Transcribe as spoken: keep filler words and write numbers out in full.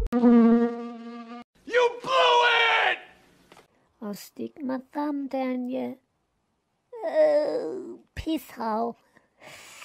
You blew it! I'll stick my thumb down your uh, piss hole.